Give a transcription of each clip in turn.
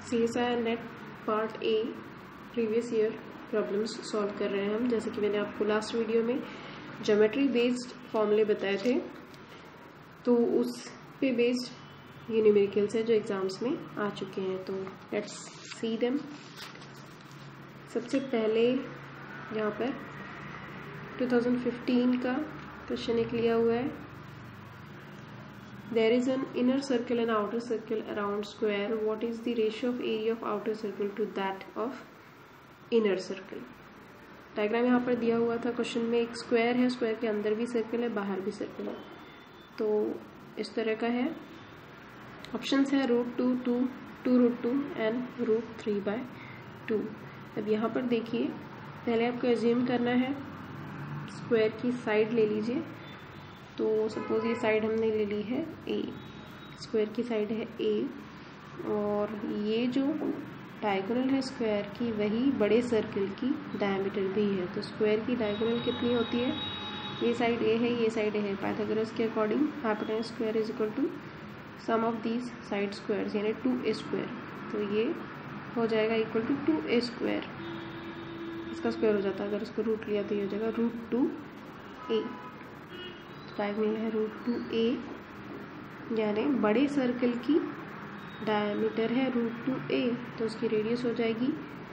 CSIR NET part A previous year problems solve कर रहे हैं हम। जैसे कि मैंने आपको लास्ट वीडियो में ज्योमेट्री बेस्ड फॉर्मूले बताए थे, तो उस पे बेस्ड ये न्यूमेरिकल्स है जो एग्जाम्स में आ चुके हैं। तो लेट्स सी देम। सबसे पहले यहाँ पर 2015 का क्वेश्चन एक लिया हुआ है। There is an inner circle and outer circle around square. What is the ratio of area of outer circle to that of inner circle? Diagram यहाँ पर दिया हुआ था क्वेश्चन में। एक स्क्वायर है, स्क्वायर के अंदर भी सर्कल है, बाहर भी सर्कल है। तो इस तरह का है। ऑप्शंस है √2, 2√2 एंड √3/2। अब यहाँ पर देखिए, पहले आपको एज्यूम करना है स्क्वायर की साइड ले लीजिए। तो सपोज ये साइड हमने ले ली है ए, स्क्वायर की साइड है ए, और ये जो डायगोनल है स्क्वायर की वही बड़े सर्कल की डायमीटर भी है। तो स्क्वायर की डायगोनल कितनी होती है? ये साइड ए है, ये साइड ए है। पाइथागोरस के according hypotenuse square is equal to sum of these side squares, यानी 2a स्क्वायर। तो ये हो जाएगा इक्वल टू 2a स्क्वायर। इसका स्क्वायर हो जाता है, अगर इसको रूट लिया तो ये हो जाएगा √2a। डायगोनल है √2a, यानी बड़े सर्कल की डायमीटर है √2a, तो उसकी रेडियस हो जाएगी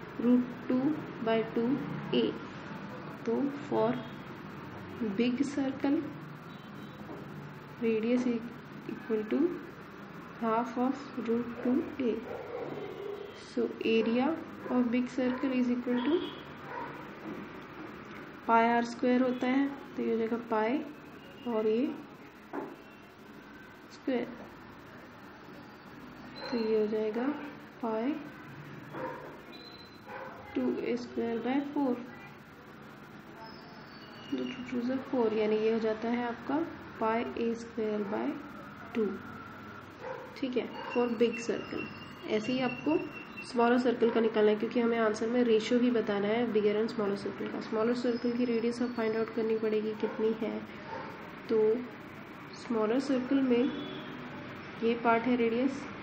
√2/2a। तो for big circle radius equal to half of √2a। So area of big circle is equal to πr² होता है, तो ये हो जाएगा पाई और ये स्क्वायर, तो ये हो जाएगा पाई 2a²/4, 4, यानी ये हो जाता है आपका पाई a²/2। ठीक है, फॉर बिग सर्कल। ऐसे ही आपको स्मॉलर सर्कल का निकालना है, क्योंकि हमें आंसर में रेशियो भी बताना है बिगर एंड स्मॉलर सर्कल का। स्मॉलर सर्कल की रेडियस अब फाइंड आउट करनी पड़ेगी कितनी है। तो स्मॉलर सर्कल में ये पार्ट है रेडियस